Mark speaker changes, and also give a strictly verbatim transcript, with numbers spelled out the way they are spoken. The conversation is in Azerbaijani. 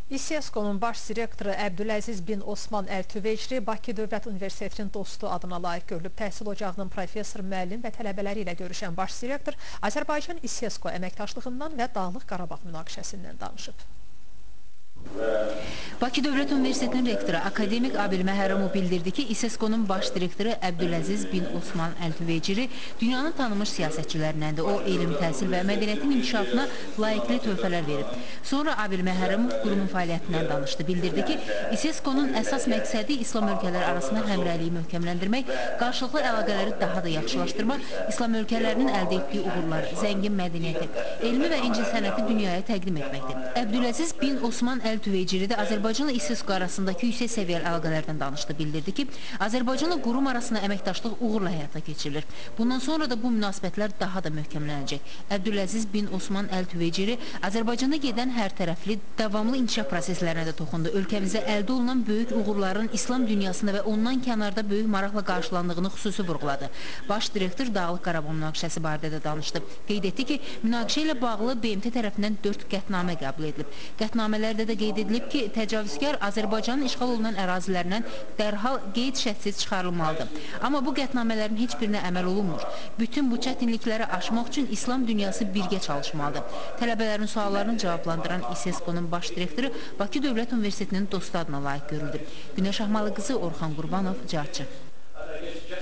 Speaker 1: İSESCO-nun baş direktoru Əbdüləziz bin Osman Əl-Tüvecri Bakı Dövlət Universitetinin dostu adına layiq görülüb. Təhsil ocağının professor, müəllim və tələbələri ilə görüşən baş direktor Azərbaycan İSESCO əməkdaşlığından və Dağlıq Qarabağ münaqişəsindən danışıb.
Speaker 2: Bakı Dövlət Universitetinin rektoru Akademik Abil Məhərrəmov bildirdi ki, İSESCO-nun baş direktoru Əbdüləziz bin Osman Əl-Tüvecri dünyanın tanınmış siyasətçilərindəndir. O, elm, təhsil və mədəniyyətin inkişafına layiqli töhfələr verib. Sonra Abil Məhərrəmov qurumun fəaliyyətindən danışdı. Bildirdi ki, İSESCO-nun əsas məqsədi İslam ölkələri arasında həmrəyliyi möhkəmləndirmək, qarşılıqlı əlaqələri daha da yaxşılaşdırmaq, İslam ölkələrinin əldə etdiyi uğurları, zəngin mədəniyyəti, elmi və incəsənəti dünyaya təqdim etməkdir. Əbdüləziz bin Osman Əl-Tüvecri də Azərbaycanla İSESCO arasındakı yüksək səviyyəli əlaqələrdən danışdı. Bildirdi ki, Azərbaycanla qurum arasında əməkdaşlıq uğurla həyata keçirilir. Bundan sonra da bu münasibətlər daha da möhkəmlənəcək. Əbdüləziz bin Osman Əl-Tüvecri Azərbaycanda gedən hər tərəfli, davamlı inkişaf proseslərinə də toxundu. Ölkəmizdə əldə olunan böyük uğurların İslam dünyasında və ondan kənarda böyük maraqla qarşılandığını xüsusi vurğuladı. Baş direktor Dağlıq Qarabağ münaqişəsi barədə də danışdı. Qeyd etdi ki, münaqişə ilə bağlı B M T tərəfindən dörd qətnamə qəbul edilib. Qətnamələrdə də qeyd edilib ki, təcavüzkar Azərbaycanın işğal olunan ərazilərindən dərhal qeyd-şərtsiz çıxarılmalıdır. Amma bu qətnamələrin heç birinə əməl olunmur. Bütün bu çətinlikləri aşmaq üçün İslam dünyası birgə çalışmalıdır. Tələbələrin suallarını cavablandıran İSESCO-nun baş direktoru Bakı Dövlət Universitetinin dostu adına layiq görüldü. Günəş Axmalı qızı Orxan Qurbanov, Carçı.